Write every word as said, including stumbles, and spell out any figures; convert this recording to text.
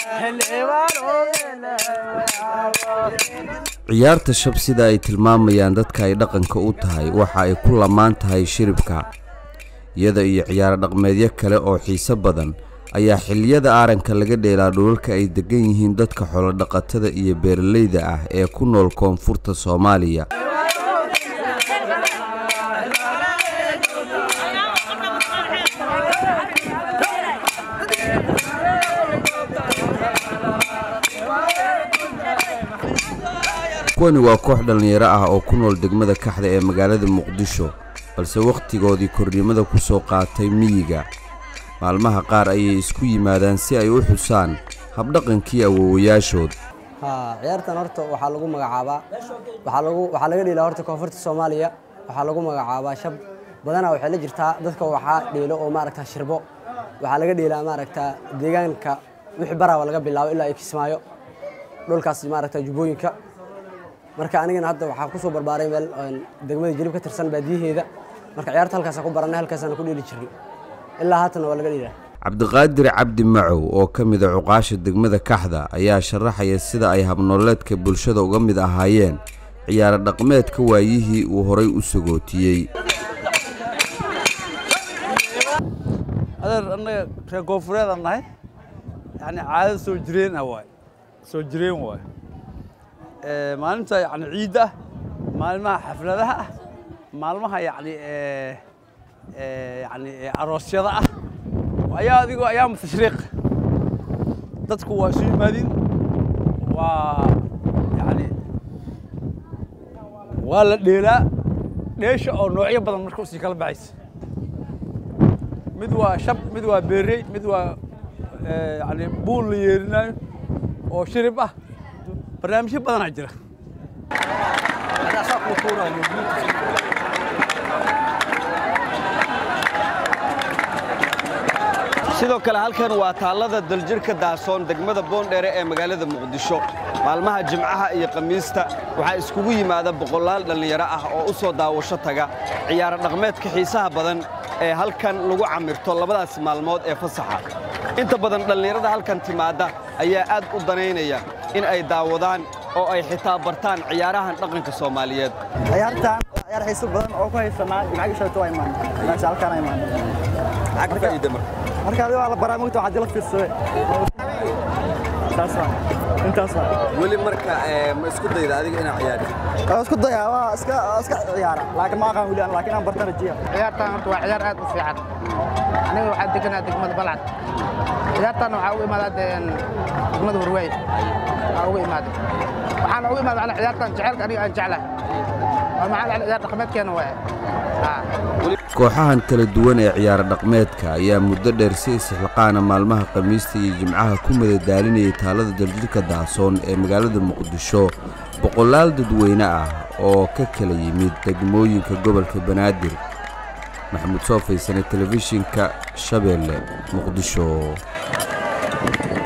ciyaarta shab sida ay tilmaamayaan dadka ay dhaqanka u tahay waxa ay ku lamaan tahay shiribka iyada iyo ciyaar dhaqameedyo kale oo xiiso badan ayaa xilliyada aaranka laga dheelaa dhulalka ay degan yihiin dadka xoolo dhaqatada iyo beeralayda ah ee ku nool koonfurta Soomaaliya. kuwani waa koox dhalinyaro ah oo ku nool degmada Kaxda ee magaalada Muqdisho balse waqtigoodii kornimada ku soo qaatay miyiga maalmaha qaar ayay isku yimaadaan si ay u xusaan habdhaqankii awoowayaashood. ha ciyaartan horta waxa lagu magacaabaa waxa lagu waxa laga dhilaa horta koonfurta Soomaaliya waxa lagu magacaabaa shab badana waxa la jirtaa dadka waxa dhilo oo maaragta shirbo waxa laga dhilaa maaragta deegaanka wixii barawa laga bilaabo ilaa ay Kismaayo dhulkaas maaragta Jubbooyinka marka anigana hadda waxa ku soo barbaaray meel degmada Jilib ka tirsan baadiyaheeda marka ciyaarta halkaas ku baranay halkaas aan ku dhili jirnay ilaa haatan waa laga dhilaa. Cabdiqaadir Cabdi Macow oo ka mid ah uqaasha degmada Kaxda ayaa sharaxaya sida ay habnoleedka bulshada uga mid ahaayeen ciyaar dhaqameedka waayihii uu horay u sagootiyay. adeer anaga ka koonfureed nahay yani caado soo jireen ah waay soo jireen waay ee maalinta yani ciida maalmaha xafladaha maalmaha yani ee ee yani aroosyada ah ayaa adigu ayaa mustashriiq dadku waa soo yimaadin waa yani waa la dheelaa dheesha oo noocyo badan marka si kala baxaysa mid waa shab mid waa beerey mid waa يعني بول يرنا أو شربة برنامج بدنا جرا. هذا صار مكورة sidoo kale halkan waa taalada daljirka daasoon degmada Boondheere ee magaalada Muqdisho maalmaha Jimcaha iyo Khamiista waxa iskugu yimaada boqolaal dhalinyaro ah oo u soo daawasho taga ciyaar dhaqameedka xiisaha badan ee halkan lagu camirto labadaas maalmood ee fasaxa inta badan dhalinyarada halkan timaada ayaa aad u daneynaya in ay daawadaan oo ay xitaa bartaan ciyaarahan dhaqanka Soomaaliyeed ciyaartan ciyaar xiiso badan oo ku haysanaa magaciisa waa imaan meesha halkan ay imaan ag faa'iido marka waa la barnaamijka waxa jilad fiirsay taasoo intaasoo wali marka ma isku dayda adiga inaa ciyaarto waa isku dayaa waa iska iska ciyaara laakiin ma aqaan wali aan laakiin aan bartaan jiya ciyaartan horta waa ciyaar aad u fiican aniga waxa deganaa degmada Balcad ciyaartan waxa ugu imaadeen degmada Hurwey waxa ugu imaadeen waxaan ugu imaadeen ana ciyaartan jaceelka aniga aan jeclahay waa macaan ciyaar dhaqameedkeena waa kooxahan kala duwan ee ciyaar dhaqameedka ayaa muddo dheer si isxilqaana maalmaha Khamiista iyo Jimcaha ku madadaalinayay taalada daljirka daasoon ee magaalada Muqdisho boqolaal dadweyne ah oo ka kala yimid degmooyinka gobolka Banaadir. Maxamuud Soofay, Telefishinka Shabeelle, Muqdisho.